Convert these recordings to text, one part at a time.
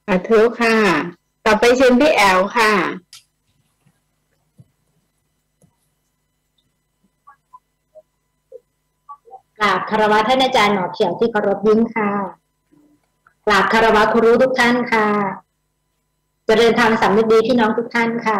สาธุค่ะต่อไปเชิญพี่แอลค่ะกราบคารวะท่านอาจารย์หมอเขียวที่เคารพยิ่งค่ะกราบคารวะครูทุกท่านค่ะเจริญธรรมสำนึกดีพี่น้องทุกท่านค่ะ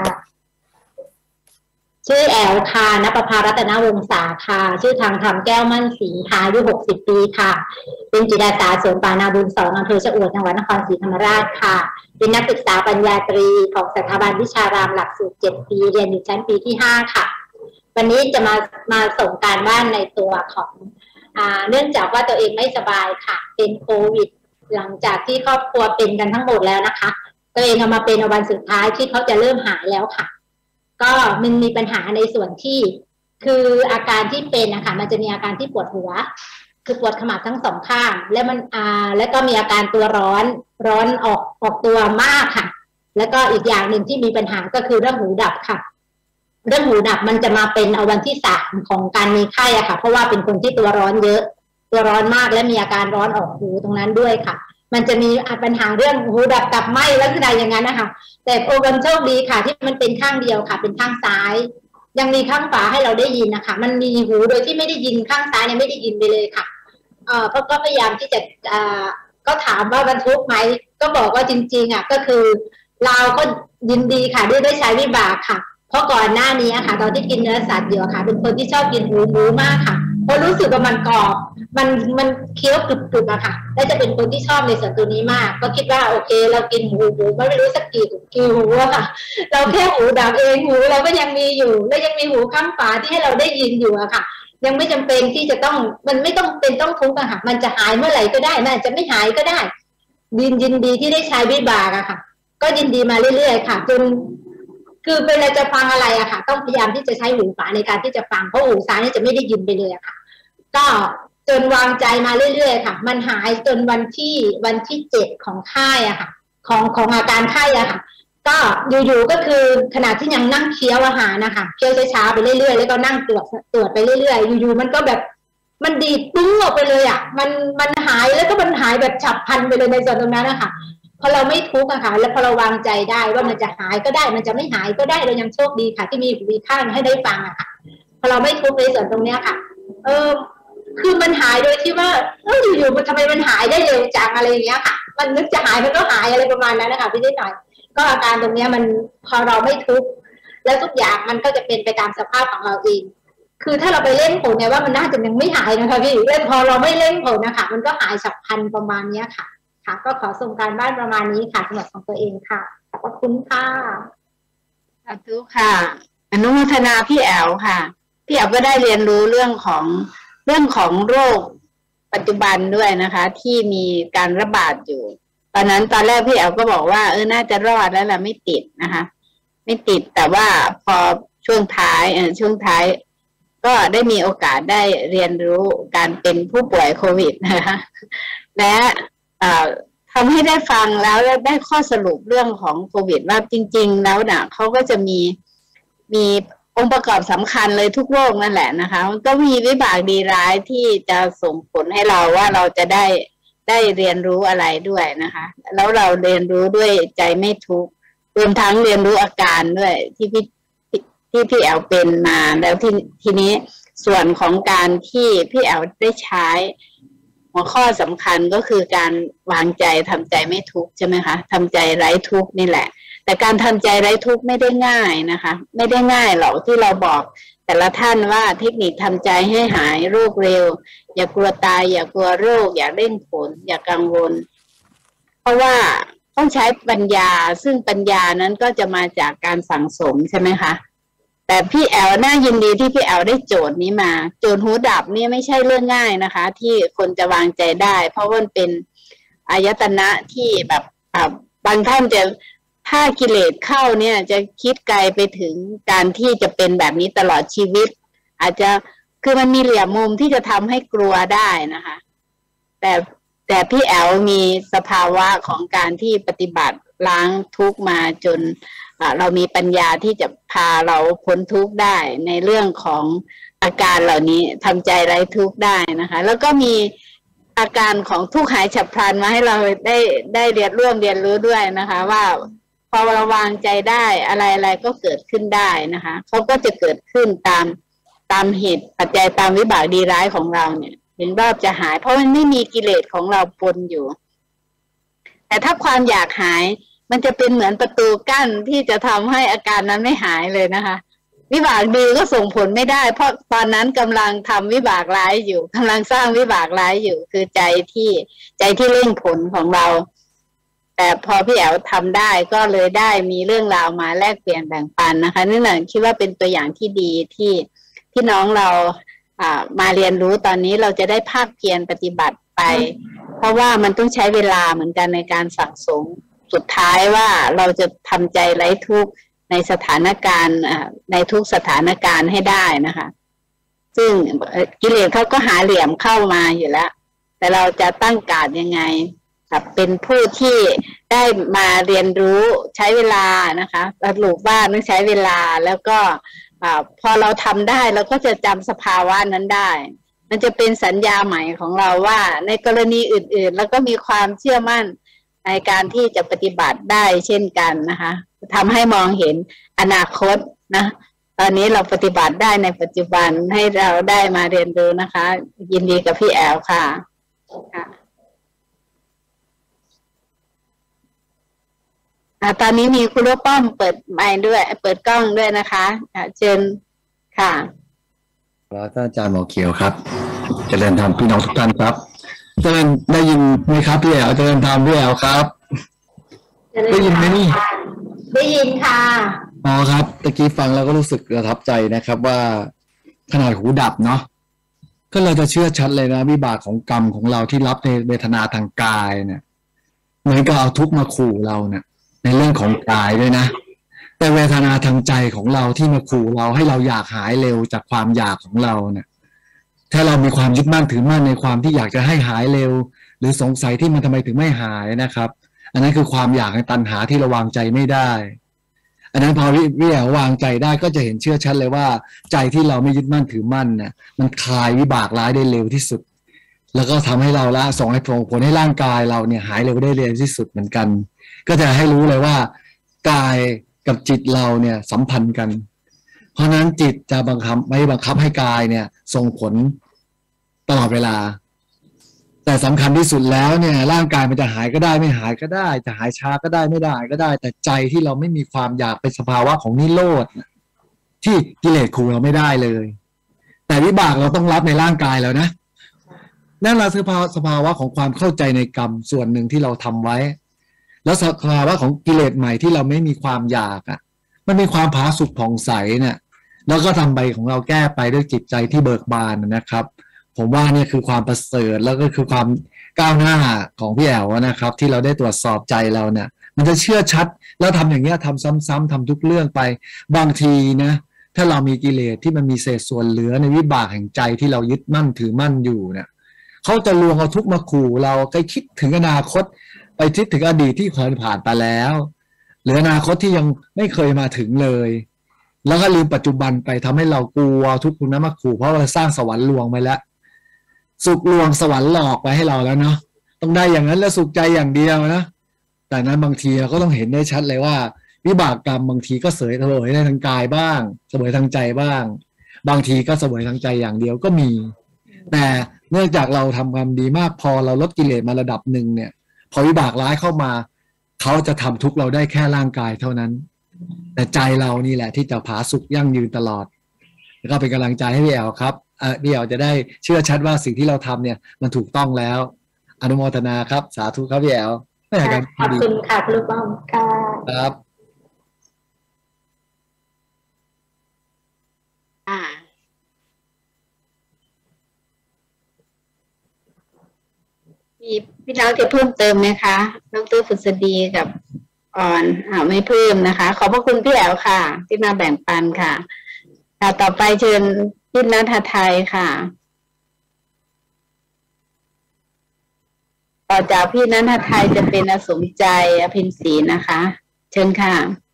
ชื่อแอลค่ะณปภารัตนวงศาค่ะชื่อทางธรรมแก้วมั่นศรีค่ะอายุ60 ปีค่ะเป็นจิตอาสาสวนป่านาบุญ2อำเภอชะอวดจังหวัดนครศรีธรรมราชค่ะเป็นนักศึกษาปริญญาตรีของสถาบันวิชารามหลักสูตร7 ปีเรียนอยู่ชั้นปีที่5ค่ะวันนี้จะมาส่งการบ้านในตัวของเนื่องจากว่าตัวเองไม่สบายค่ะเป็นโควิดหลังจากที่ครอบครัวเป็นกันทั้งหมดแล้วนะคะตัวเองเอามาเป็นวันสุดท้ายที่เขาจะเริ่มหายแล้วค่ะก็มันมีปัญหาในส่วนที่คืออาการที่เป็นนะคะมันจะมีอาการที่ปวดหัวคือปวดขมับทั้งสองข้างแล้วมันแล้วก็มีอาการตัวร้อนออกตัวมากค่ะแล้วก็อีกอย่างหนึ่งที่มีปัญหาก็คือเรื่องหูดับค่ะเรื่องหูดับมันจะมาเป็นเอาวันที่3ของการมีไข้อะค่ะเพราะว่าเป็นคนที่ตัวร้อนเยอะตัวร้อนมากและมีอาการร้อนออกหูตรงนั้นด้วยค่ะมันจะมีปัญหาเรื่องหูดับตับไหม้ลักษณะอย่างนั้นนะคะแต่โอวันโชคดีค่ะที่มันเป็นข้างเดียวค่ะเป็นข้างซ้ายยังมีข้างขวาให้เราได้ยินนะคะมันมีหูโดยที่ไม่ได้ยินข้างซ้ายเนี่ยไม่ได้ยินไปเลยค่ะเพราะก็พยายามที่จะก็ถามว่าบรรทุกไหมก็บอกว่าจริงๆอ่ะก็คือเราก็ยินดีค่ะได้ใช้วิบากค่ะเพราะก่อนหน้านี้ค่ะตอนที่กินเนื้อสัตว์อยู่ค่ะเป็นคนที่ชอบกินหมูมากค่ะเพราะรู้สึกว่ามันกรอบมันเคี้ยวกรึบๆอะค่ะและจะเป็นคนที่ชอบในส่วนตัวนี้มากก็คิดว่าโอเคเรากินหมูไม่รู้สักกี่หูอะค่ะเราแค่หูดับเองหูเราก็ยังมีอยู่และยังมีหูข้างฝาที่ให้เราได้ยินอยู่อะค่ะยังไม่จำเป็นที่จะต้องมันไม่ต้องเป็นต้องทุกข์อะค่ะมันจะหายเมื่อไหร่ก็ได้มันจะไม่หายก็ได้ยินดีที่ได้ใช้วิบากอะค่ะก็ยินดีมาเรื่อยๆค่ะจนคือเวลาจะฟังอะไรอะค่ะต้องพยายามที่จะใช้หูฝาในการที่จะฟังเพราะหูซ้ายนี่จะไม่ได้ยินไปเลยอะค่ะก็จนวางใจมาเรื่อยๆค่ะมันหายจนวันที่7ของค่ายอะค่ะของอาการไข้อะค่ะก็อยู่ๆก็คือขณะที่ยังนั่งเคี้ยวอาหารนะคะเคี้ยวช้าๆไปเรื่อยๆแล้วก็นั่งตรวจไปเรื่อยๆอยู่ๆมันก็แบบมันดีดปุ้งออกไปเลยอะมันหายแล้วก็มันหายแบบฉับพลันไปเลยในส่วนตรงนั้นนะคะพอเราไม่ทุกข์อะค่ะแล้วพอเราวางใจได้ว่ามันจะหายก็ได้มันจะไม่หายก็ได้เรายังโชคดีค่ะที่มีข้างให้ได้ฟังอะค่ะพอเราไม่ทุกข์ในส่วนตรงเนี้ยค่ะคือมันหายโดยที่ว่าอยู่ๆมันทำไมมันหายได้เร็วจังอะไรอย่างเงี้ยค่ะมันนึกจะหายมันก็หายอะไรประมาณนั้นนะคะพี่นิดหน่อยก็อาการตรงเนี้ยมันพอเราไม่ทุกข์แล้วทุกอย่างมันก็จะเป็นไปตามสภาพของเราเองคือถ้าเราไปเล่นผลเนี่ยว่ามันน่าจะยังไม่หายนะคะพี่เล่นพอเราไม่เล่นผลนะคะมันก็หายฉับพลันประมาณเนี้ยค่ะค่ะก็ขอส่งการบ้านประมาณนี้ค่ะสำหรับของตัวเองค่ะขอบคุณค่ะสาธุค่ะอนุโมทนาพี่แอลค่ะพี่แอลก็ได้เรียนรู้เรื่องของโรคปัจจุบันด้วยนะคะที่มีการระบาดอยู่ตอนแรกพี่แอลก็บอกว่าน่าจะรอดแล้วล่ะไม่ติดนะคะไม่ติดแต่ว่าพอช่วงท้ายก็ได้มีโอกาสได้เรียนรู้การเป็นผู้ป่วยโควิดนะคะและทำให้ได้ฟังแล้วได้ข้อสรุปเรื่องของโควิดว่าจริงๆแล้วน่ะเขาก็จะมีองค์ประกอบสำคัญเลยทุกโรคนั่นแหละนะคะมันก็มีวิบากดีร้ายที่จะส่งผลให้เราว่าเราจะได้เรียนรู้อะไรด้วยนะคะแล้วเราเรียนรู้ด้วยใจไม่ทุกข์รวมทั้งเรียนรู้อาการด้วยที่พี่แอลเป็นมาแล้วทีนี้ส่วนของการที่พี่แอลได้ใช้หัวข้อสำคัญก็คือการวางใจทำใจไม่ทุกข์ใช่ไหมคะทำใจไร้ทุกข์นี่แหละแต่การทำใจไร้ทุกข์ไม่ได้ง่ายนะคะไม่ได้ง่ายหรอกที่เราบอกแต่ละท่านว่าเทคนิคทำใจให้หายโรคเร็วอย่ากลัวตายอย่ากลัวโรคอย่าเร่งผลอย่ากังวลเพราะว่าต้องใช้ปัญญาซึ่งปัญญานั้นก็จะมาจากการสั่งสมใช่ไหมคะแต่พี่แอลน่ายินดีที่พี่แอลได้โจทย์นี้มาโจทย์หูดับนี่ไม่ใช่เรื่องง่ายนะคะที่คนจะวางใจได้เพราะมันเป็นอายตนะที่แบบบางท่านจะถ้ากิเลสเข้าเนี่ยจะคิดไกลไปถึงการที่จะเป็นแบบนี้ตลอดชีวิตอาจจะคือมันมีเหลี่ยมมุมที่จะทำให้กลัวได้นะคะแต่พี่แอลมีสภาวะของการที่ปฏิบัติล้างทุกข์มาจนเรามีปัญญาที่จะพาเราพ้นทุกข์ได้ในเรื่องของอาการเหล่านี้ทำใจไร้ทุกข์ได้นะคะแล้วก็มีอาการของทุกข์หายฉับพลันมาให้เราได้เรียนรู้ด้วยนะคะ ว่าพอเราวางใจได้อะไรก็เกิดขึ้นได้นะคะเขาก็จะเกิดขึ้นตามเหตุปัจจัยตามวิบากดีร้ายของเราเนี่ยถึงรอบจะหาย เพราะมันไม่มีกิเลสของเราปนอยู่ แต่ถ้าความอยากหายมันจะเป็นเหมือนประตูกั้นที่จะทำให้อาการนั้นไม่หายเลยนะคะ วิบากดีก็ส่งผลไม่ได้เพราะตอนนั้นกำลังทำวิบากร้ายอยู่กำลังสร้างวิบากร้ายอยู่คือใจที่เร่งผลของเรา แต่พอพี่แอ๋วทำได้ก็เลยได้มีเรื่องราวมาแลกเปลี่ยนแบ่งปันนะคะนี่แหละคิดว่าเป็นตัวอย่างที่ดีที่น้องเรามาเรียนรู้ตอนนี้เราจะได้ภาคเพียรปฏิบัติไป เพราะว่ามันต้องใช้เวลาเหมือนกันในการสั่งสมสุดท้ายว่าเราจะทำใจไร้ทุกข์ในสถานการณ์ในทุกสถานการณ์ให้ได้นะคะซึ่งกิเลสเขาก็หาเหลี่ยมเข้ามาอยู่แล้วแต่เราจะตั้งการยังไงเป็นผู้ที่ได้มาเรียนรู้ใช้เวลานะคะสรุปว่าต้องใช้เวลาแล้วก็พอเราทำได้เราก็จะจำสภาวะนั้นได้มันจะเป็นสัญญาใหม่ของเราว่าในกรณีอื่นๆแล้วก็มีความเชื่อมั่นในการที่จะปฏิบัติได้เช่นกันนะคะทำให้มองเห็นอนาคตนะตอนนี้เราปฏิบัติได้ในปัจจุบันให้เราได้มาเรียนรู้นะคะยินดีกับพี่แอลค่ะตอนนี้มีคุณลูกป้อมเปิดไมค์ด้วยเปิดกล้องด้วยนะคะเชิญค่ะแล้วท่านอาจารย์หมอเขียวครับเจริญธรรมพี่น้องทุกท่านครับเจริญได้ยินไหมครับพี่แอลเจริญธรรมพี่แอลครับได้ยินไหมนี่ได้ยินค่ะอ๋อครับตะกี้ฟังแล้วก็รู้สึกประทับใจนะครับว่าขนาดหูดับเนาะก็เราจะเชื่อชัดเลยนะวิบากของกรรมของเราที่รับในเวทนาทางกายเนี่ยเหมือนกับเอาทุกข์มาขู่เราเนี่ยในเรื่องของกายด้วยนะแต่เวทนาทางใจของเราที่มาขู่เราให้เราอยากหายเร็วจากความอยากของเราเนี่ยถ้าเรามีความยึดมั่นถือมั่นในความที่อยากจะให้หายเร็วหรือสงสัยที่มันทำไมถึงไม่หายนะครับอันนั้นคือความอยากในตัณหาที่เราวางใจไม่ได้อันนั้นพอวิแอลวางใจได้ก็จะเห็นเชื่อชัดเลยว่าใจที่เราไม่ยึดมั่นถือมั่นเนี่ยมันคลายวิบากร้ายได้เร็วที่สุดแล้วก็ทำให้เราละส่งให้ผลให้ร่างกายเราเนี่ยหายเร็วได้เร็วที่สุดเหมือนกันก็จะให้รู้เลยว่ากายกับจิตเราเนี่ยสัมพันธ์กันเพราะนั้นจิตจะบังคับให้กายเนี่ยส่งผลตลอดเวลาแต่สำคัญที่สุดแล้วเนี่ยร่างกายมันจะหายก็ได้ไม่หายก็ได้จะหายช้าก็ได้ไม่ได้ก็ได้แต่ใจที่เราไม่มีความอยากเป็นสภาวะของนิโรธที่กิเลสขู่เราไม่ได้เลยแต่วิบากเราต้องรับในร่างกายแล้วนะนั่นแหละคือสภาวะของความเข้าใจในกรรมส่วนหนึ่งที่เราทำไว้แล้วสภาวะของกิเลสใหม่ที่เราไม่มีความอยากมันเป็นความผาสุกผ่องใสเนี่ยแล้วก็ทำใบของเราแก้ไปด้วยจิตใจที่เบิกบานนะครับผมว่าเนี่ยคือความประเสริฐแล้วก็คือความก้าวหน้าของพี่แอ๋วนะครับที่เราได้ตรวจสอบใจเราเนี่ยมันจะเชื่อชัดแล้วทำอย่างเงี้ยทำซ้ำๆทำทุกเรื่องไปบางทีนะถ้าเรามีกิเลสที่มันมีเศษส่วนเหลือในวิบากแห่งใจที่เรายึดมั่นถือมั่นอยู่เนี่ยเขาจะลวงเอาทุกข์มาขู่เราไปคิดถึงอนาคตไปคิดถึงอดีตที่เคยผ่านไปแล้วหรืออนาคตที่ยังไม่เคยมาถึงเลยแล้วก็ลืมปัจจุบันไปทำให้เรากลัวทุกข์นั้นมาขู่เพราะเราสร้างสวรรค์ลวงไปแล้วสุขลวงสวรรค์หลอกไปให้เราแล้วเนาะต้องได้อย่างนั้นแล้วสุขใจอย่างเดียวนะแต่นั้นบางทีเราก็ต้องเห็นได้ชัดเลยว่าวิบากกรรมบางทีก็เสวยในทางกายบ้างเสวยทางใจบ้างบางทีก็เสวยทางใจอย่างเดียวก็มีแต่เนื่องจากเราทำความดีมากพอเราลดกิเลสมาระดับหนึ่งเนี่ยพอวิบากร้ายเข้ามาเขาจะทำทุกข์เราได้แค่ร่างกายเท่านั้นแต่ใจเรานี่แหละที่จะผาสุกยั่งยืนตลอดแล้วก็เป็นกำลังใจให้พี่แอลครับพี่แอลจะได้เชื่อชัดว่าสิ่งที่เราทำเนี่ยมันถูกต้องแล้วอนุโมทนาครับสาธุครับพี่แอลไม่อยากกันขอบคุณค่ะคุณลูกบ้องค่ะครับพี่น้องจะเพิ่มเติมไหมคะดร.ฝุษดีกับอ่อนไม่เพิ่มนะคะขอบพระคุณพี่แอ๋วค่ะที่มาแบ่งปันค่ะต่อไปเชิญพี่ณัฐไทยค่ะต่อจากพี่ณัฐไทยจะเป็นอสมใจอภินศรีนะคะเชิญค่ะ